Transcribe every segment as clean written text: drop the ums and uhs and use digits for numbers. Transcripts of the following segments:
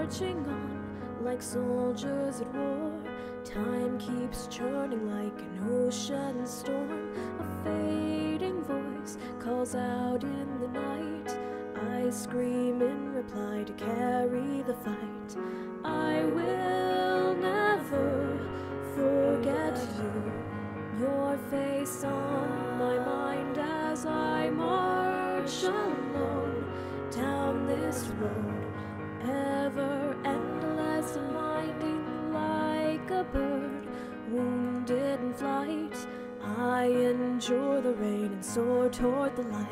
marching on like soldiers at war. Time keeps churning like an ocean storm. A fading voice calls out in the night. I scream in reply to carry the fight. I will never forget you, your face on my mind as I march alone down this road, ever endless and winding like a bird wounded in flight. I endure the rain and soar toward the light.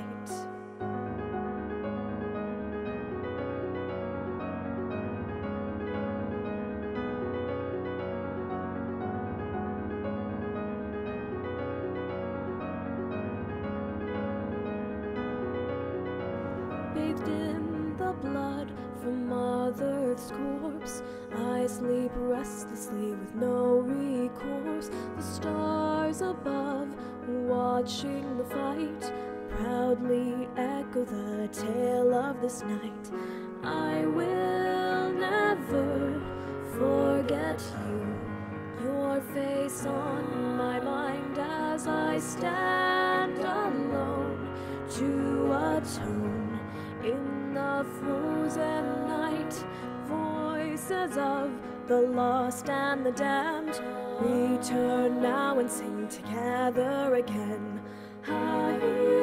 Bathed in the blood from Mother Earth's corpse, I sleep restlessly with no recourse. The stars above, watching the fight, proudly echo the tale of this night. I will never forget you, your face on my mind as I stand alone to atone. In the frozen night, voices of the lost and the damned return now and sing together again. High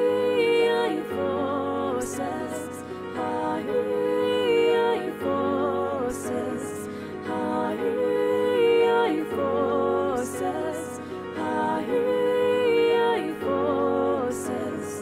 forces, high forces, high forces, high forces.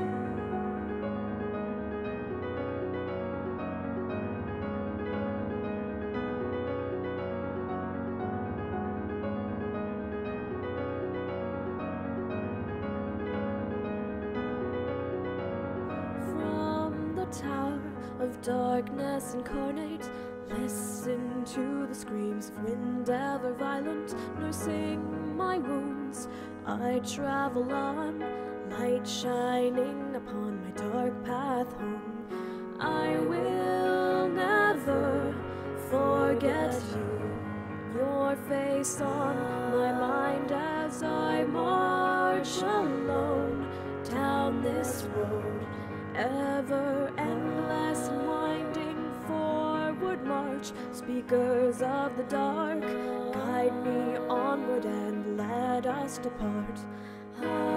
Tower of darkness incarnate, listen to the screams of wind ever violent, nursing my wounds. I travel on, light shining upon my dark path home. I will never forget you, your face on my mind as I march alone down this road, ever endless and winding forward march. Speakers of the dark, guide me onward and let us depart.